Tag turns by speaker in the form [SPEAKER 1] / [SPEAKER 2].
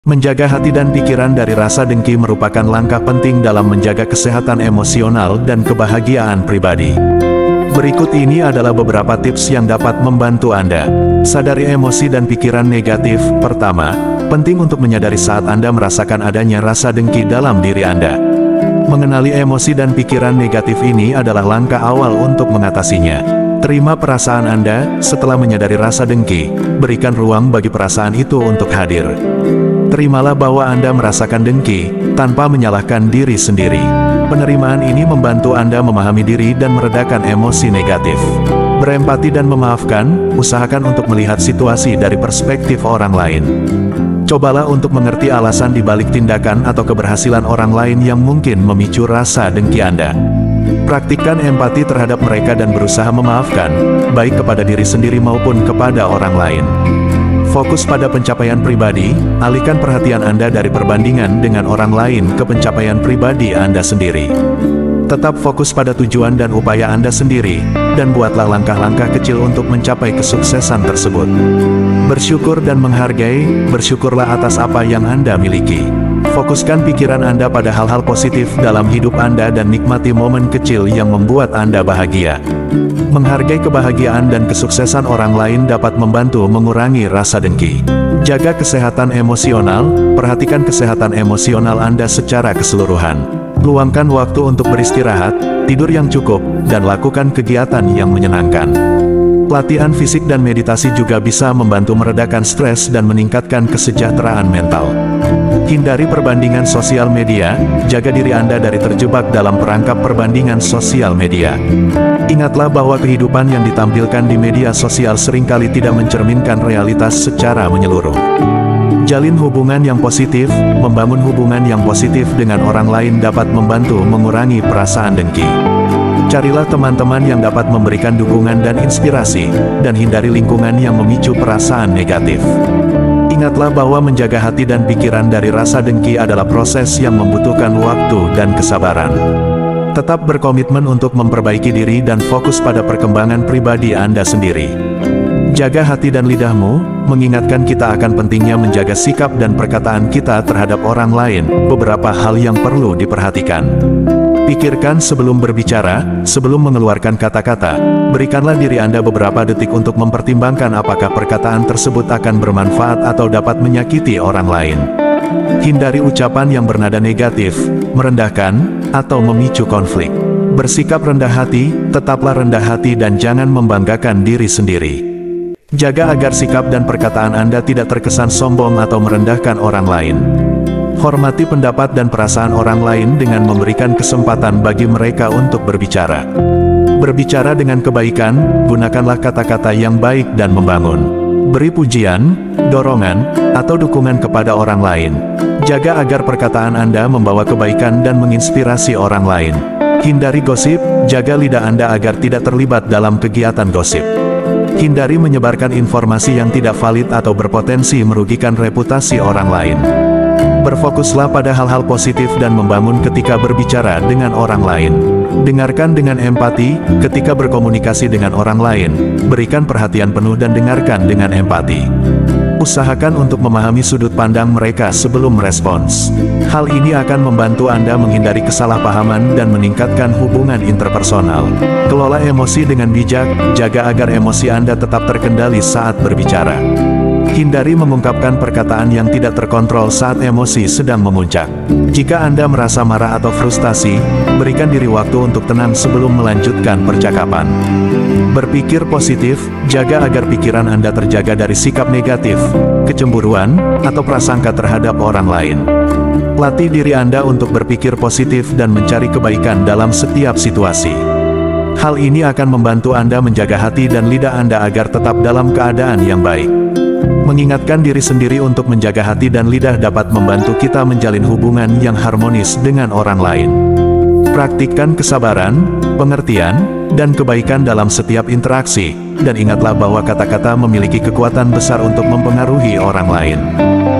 [SPEAKER 1] Menjaga hati dan pikiran dari rasa dengki merupakan langkah penting dalam menjaga kesehatan emosional dan kebahagiaan pribadi. Berikut ini adalah beberapa tips yang dapat membantu Anda. Sadari emosi dan pikiran negatif. Pertama, penting untuk menyadari saat Anda merasakan adanya rasa dengki dalam diri Anda. Mengenali emosi dan pikiran negatif ini adalah langkah awal untuk mengatasinya. Terima perasaan Anda. Setelah menyadari rasa dengki, berikan ruang bagi perasaan itu untuk hadir. Terimalah bahwa Anda merasakan dengki, tanpa menyalahkan diri sendiri. Penerimaan ini membantu Anda memahami diri dan meredakan emosi negatif. Berempati dan memaafkan, usahakan untuk melihat situasi dari perspektif orang lain. Cobalah untuk mengerti alasan di balik tindakan atau keberhasilan orang lain yang mungkin memicu rasa dengki Anda. Praktikkan empati terhadap mereka dan berusaha memaafkan, baik kepada diri sendiri maupun kepada orang lain. Fokus pada pencapaian pribadi, alihkan perhatian Anda dari perbandingan dengan orang lain ke pencapaian pribadi Anda sendiri. Tetap fokus pada tujuan dan upaya Anda sendiri, dan buatlah langkah-langkah kecil untuk mencapai kesuksesan tersebut. Bersyukur dan menghargai, bersyukurlah atas apa yang Anda miliki. Fokuskan pikiran Anda pada hal-hal positif dalam hidup Anda dan nikmati momen kecil yang membuat Anda bahagia. Menghargai kebahagiaan dan kesuksesan orang lain dapat membantu mengurangi rasa dengki. Jaga kesehatan emosional, perhatikan kesehatan emosional Anda secara keseluruhan. Luangkan waktu untuk beristirahat, tidur yang cukup, dan lakukan kegiatan yang menyenangkan. Latihan fisik dan meditasi juga bisa membantu meredakan stres dan meningkatkan kesejahteraan mental. Hindari perbandingan sosial media, jaga diri Anda dari terjebak dalam perangkap perbandingan sosial media. Ingatlah bahwa kehidupan yang ditampilkan di media sosial seringkali tidak mencerminkan realitas secara menyeluruh. Jalin hubungan yang positif, membangun hubungan yang positif dengan orang lain dapat membantu mengurangi perasaan dengki. Carilah teman-teman yang dapat memberikan dukungan dan inspirasi, dan hindari lingkungan yang memicu perasaan negatif. Ingatlah bahwa menjaga hati dan pikiran dari rasa dengki adalah proses yang membutuhkan waktu dan kesabaran. Tetap berkomitmen untuk memperbaiki diri dan fokus pada perkembangan pribadi Anda sendiri. Jaga hati dan lidahmu, mengingatkan kita akan pentingnya menjaga sikap dan perkataan kita terhadap orang lain. Beberapa hal yang perlu diperhatikan. Pikirkan sebelum berbicara, sebelum mengeluarkan kata-kata. Berikanlah diri Anda beberapa detik untuk mempertimbangkan apakah perkataan tersebut akan bermanfaat atau dapat menyakiti orang lain. Hindari ucapan yang bernada negatif, merendahkan, atau memicu konflik. Bersikap rendah hati, tetaplah rendah hati dan jangan membanggakan diri sendiri. Jaga agar sikap dan perkataan Anda tidak terkesan sombong atau merendahkan orang lain. Hormati pendapat dan perasaan orang lain dengan memberikan kesempatan bagi mereka untuk berbicara. Berbicara dengan kebaikan, gunakanlah kata-kata yang baik dan membangun. Beri pujian, dorongan, atau dukungan kepada orang lain. Jaga agar perkataan Anda membawa kebaikan dan menginspirasi orang lain. Hindari gosip, jaga lidah Anda agar tidak terlibat dalam kegiatan gosip. Hindari menyebarkan informasi yang tidak valid atau berpotensi merugikan reputasi orang lain. Berfokuslah pada hal-hal positif dan membangun ketika berbicara dengan orang lain. Dengarkan dengan empati, ketika berkomunikasi dengan orang lain. Berikan perhatian penuh dan dengarkan dengan empati. Usahakan untuk memahami sudut pandang mereka sebelum merespons. Hal ini akan membantu Anda menghindari kesalahpahaman dan meningkatkan hubungan interpersonal. Kelola emosi dengan bijak, jaga agar emosi Anda tetap terkendali saat berbicara. Hindari mengungkapkan perkataan yang tidak terkontrol saat emosi sedang memuncak. Jika Anda merasa marah atau frustasi, berikan diri waktu untuk tenang sebelum melanjutkan percakapan. Berpikir positif, jaga agar pikiran Anda terjaga dari sikap negatif, kecemburuan, atau prasangka terhadap orang lain. Latih diri Anda untuk berpikir positif dan mencari kebaikan dalam setiap situasi. Hal ini akan membantu Anda menjaga hati dan lidah Anda agar tetap dalam keadaan yang baik. Mengingatkan diri sendiri untuk menjaga hati dan lidah dapat membantu kita menjalin hubungan yang harmonis dengan orang lain. Praktikkan kesabaran, pengertian, dan kebaikan dalam setiap interaksi, dan ingatlah bahwa kata-kata memiliki kekuatan besar untuk mempengaruhi orang lain.